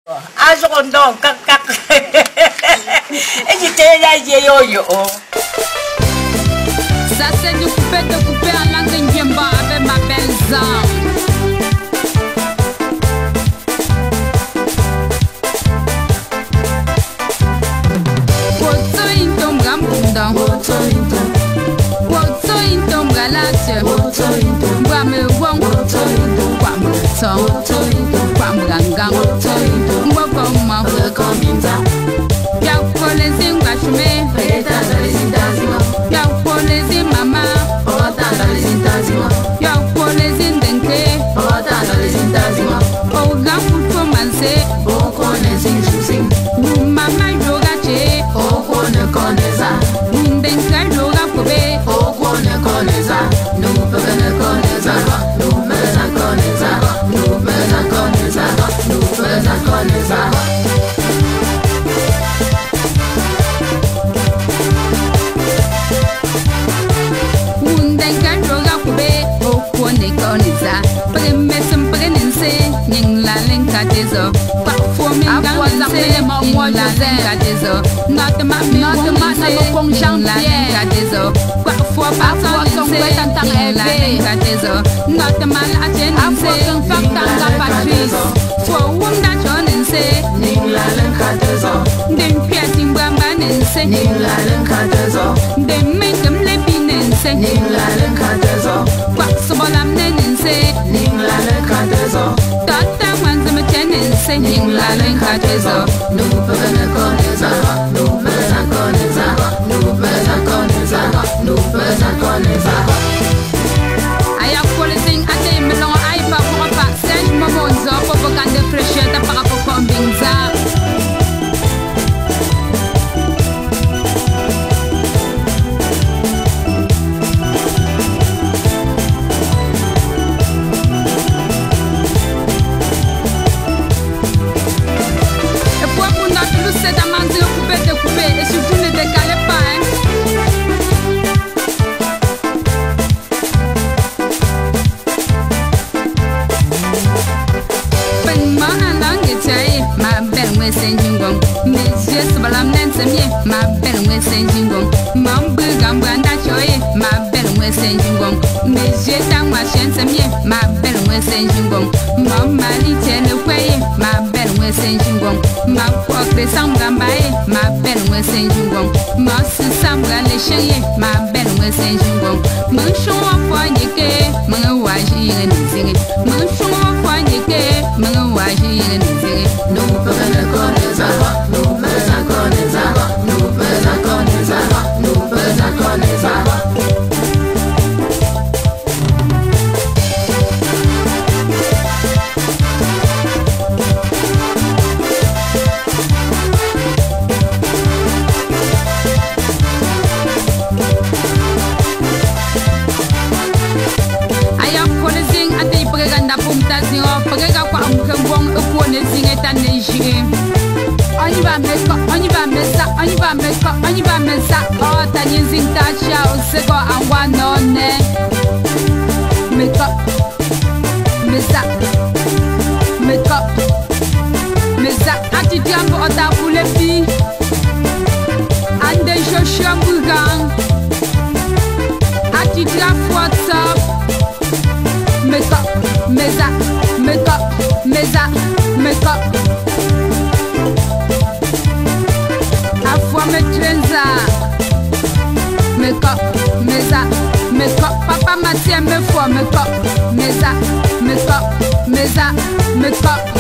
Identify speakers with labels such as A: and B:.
A: Ajondo kakak. Et là yo.
B: Ça c'est du coupé de coupé en langue Nyemba avec ma belle Zam. Woto intom gambunda. Woto intom galache. Mbame wong. Kwam tong. Kwam gangang. Mboko ma. Y'a pour les ingwachme. Y'a pour les mama. Y'a pour les indenke. Oh gamu komanse. Mama yoga che. Ndenka yoga kobe. Not the man, no Jean-Pierre. Parfois, son prétentant élevé. Not the man, I didn't say, Factanga Patrice. For whom that John and say, then Piercing Bamban and say, they make them living and say, Possible I'm then and say, Tata one's a machine and say, Ning Catezo. I have quality at the melon. I have a Serge Mamonzo, propaganda fresh at the Paracombinza. Et si vous ne décalez pas, ma belle me senjingong, mes yeux se balam nensemie, ma belle me senjingong, mam bugam ganda choye, ma belle me senjingong, mes yeux tang ma chien semie, ma belle me senjingong, mam mali tene kweye, ma belle me senjingong, ma kwakre samgambaye, ma belle me senjingong, ma sisambra le cheye, ma belle me senjingong, mon chou foyeke, mon waji nizing, mon chou foyeke, mon waji nizing. No pena coneza, no pena coneza, no pena coneza, no pena coneza. I am calling at the Preganda Puntazio, Prega Pam, on y va mettre, on y va mettre ça, on y va mettre, on y va mettre ça. Oh, t'as ni zintacha, c'est quoi en one make up, mais ça, make up, mais ça. Attitude pour ta pour les filles, ande je suis un bougan. Attitude à WhatsApp, make up, mais ça, make up, mais ça, make up. Me trenza, me cop, mesa, me cop, papa Mathieu me foi, me cop, mesa, me cop, mesa, me cop.